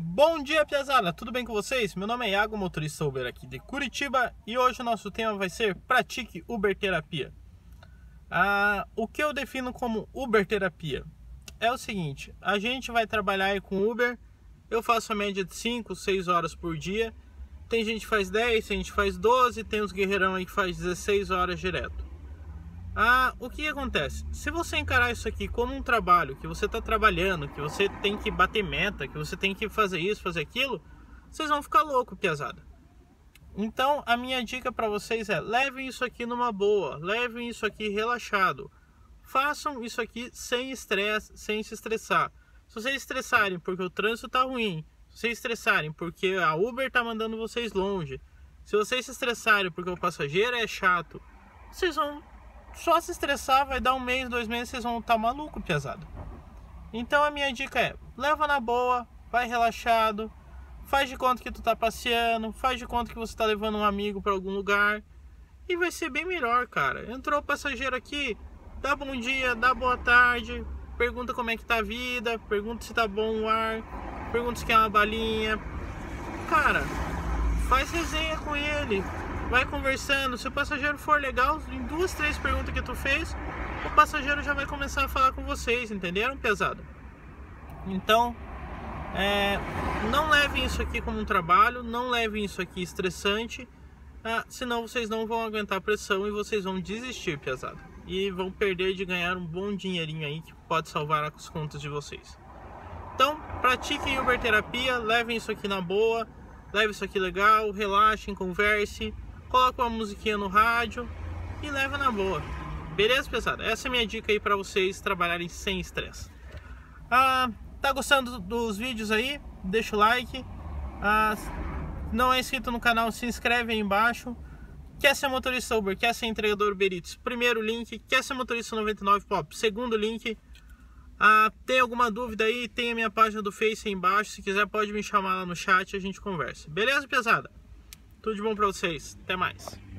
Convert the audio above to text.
Bom dia, piazada! Tudo bem com vocês? Meu nome é Iago, motorista Uber aqui de Curitiba, e hoje o nosso tema vai ser Pratique Uber Terapia. O que eu defino como Uber Terapia? É o seguinte, a gente vai trabalhar aí com Uber, eu faço a média de 5, 6 horas por dia, tem gente que faz 10, tem gente que faz 12, tem os guerreirão aí que faz 16 horas direto. O que acontece? Se você encarar isso aqui como um trabalho, que você está trabalhando, que você tem que bater meta, que você tem que fazer isso, fazer aquilo, vocês vão ficar loucos, piazada. Então, a minha dica para vocês é, levem isso aqui numa boa, levem isso aqui relaxado. Façam isso aqui sem estresse, sem se estressar. Se vocês estressarem porque o trânsito está ruim, se vocês estressarem porque a Uber está mandando vocês longe, se vocês se estressarem porque o passageiro é chato, vocês vão só se estressar, vai dar 1 mês, 2 meses, vocês vão estar maluco, piazada. Então a minha dica é, leva na boa, vai relaxado, faz de conta que tu tá passeando, faz de conta que você tá levando um amigo para algum lugar e vai ser bem melhor, cara. Entrou o passageiro aqui, dá bom dia, dá boa tarde, pergunta como é que tá a vida, pergunta se tá bom o ar, pergunta se quer uma balinha. Cara, faz resenha com ele. Vai conversando, se o passageiro for legal, em 2, 3 perguntas que tu fez, o passageiro já vai começar a falar com vocês, entenderam, pesado? Então, não levem isso aqui como um trabalho, não levem isso aqui estressante, senão vocês não vão aguentar a pressão e vocês vão desistir, pesado. E vão perder de ganhar um bom dinheirinho aí que pode salvar as contas de vocês. Então, pratiquem Uber Terapia, levem isso aqui na boa, levem isso aqui legal, relaxem, converse. Coloca uma musiquinha no rádio e leva na boa. Beleza, pesada? Essa é a minha dica aí para vocês trabalharem sem estresse. Tá gostando dos vídeos aí? Deixa o like. Não é inscrito no canal, se inscreve aí embaixo. Quer ser motorista Uber? Quer ser entregador Uber Eats? Primeiro link. Quer ser motorista 99 Pop? Segundo link. Tem alguma dúvida aí? Tem a minha página do Face aí embaixo. Se quiser pode me chamar lá no chat e a gente conversa. Beleza, pesada? Tudo de bom pra vocês. Até mais.